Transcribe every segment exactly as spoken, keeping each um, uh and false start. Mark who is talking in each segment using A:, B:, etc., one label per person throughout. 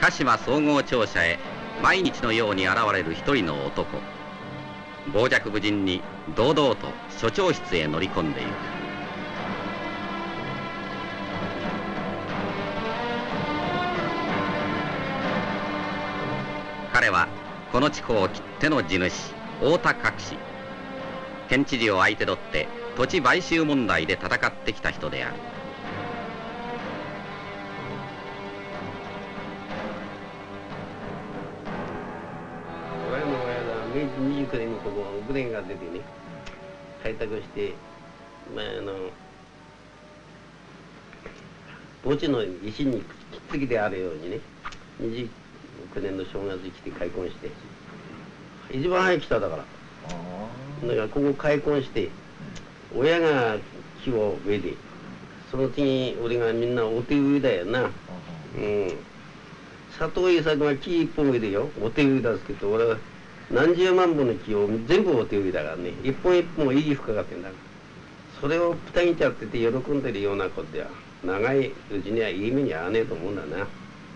A: 鹿島総合庁舎へ毎日のように現れる一人の男。傍若無人に堂々と所長室へ乗り込んでいる。彼はこの地方きっての地主太田隠し。県知事を相手取って土地買収問題で戦ってきた人である。
B: 俺の親が明治にじゅうきゅうねんにここグレンが出てね開拓して、まあ、あの墓地の石にくっつきであるようにねにじゅうきゅうねんの正月に来て開墾して一番早く来ただから。だからここ開墾して親が木を植えてその次俺がみんなお手植えだよな。うん佐藤栄作が木一本植えでよお手植えだすけど俺は何十万本の木を全部お手植えだからね一本一本維持深かってんだからそれを二ぎちゃってて喜んでるようなことや長いうちにはいい目に遭わねえと思うんだな。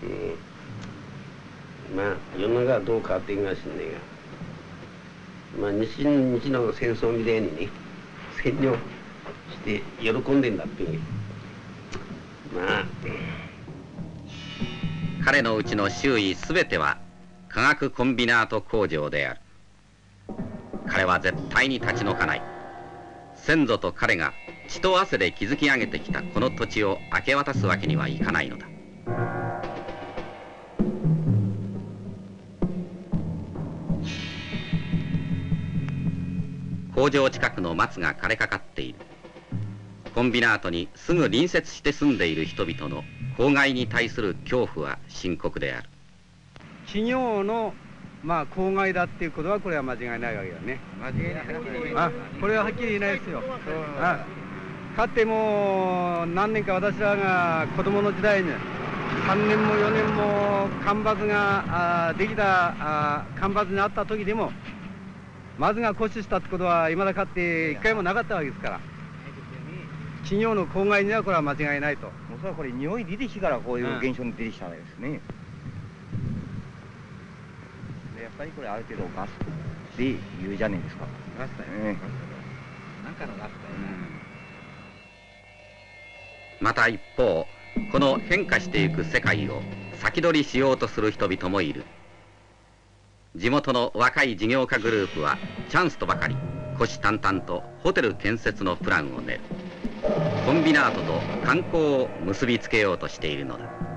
B: うんまあ世の中はどう変わっていくかしんねえがまあ日日の戦争みたいにね占領して喜んでんだってまあ
A: 彼のうちの周囲すべては化学コンビナート工場である。彼は絶対に立ち退かない。先祖と彼が血と汗で築き上げてきたこの土地を明け渡すわけにはいかないのだ。工場近くの松が枯れかかっている。コンビナートにすぐ隣接して住んでいる人々の公害に対する恐怖は深刻である。
C: 企業のまあ公害だっていうことはこれは間違いないわけだね。間違いない。あ、これははっきり言えないですよ。あ、かつても何年か私らが子供の時代にさんねんもよねんも干ばつがあできたあ干ばつにあった時でも松が枯死したってことはいまだかって一回もなかったわけですから。企業の公害にはこれは間違いないと。
D: おそらくこれ匂い出てきてからこういう現象に出てきたわけですね。うん、でやっぱりこれある程度ガスで言うじゃねえですか。
C: ガスだよね。なんかのガスだよね。
A: また一方この変化していく世界を先取りしようとする人々もいる。地元の若い事業家グループはチャンスとばかり虎視眈々とホテル建設のプランを練る。コンビナートと観光を結びつけようとしているのだ。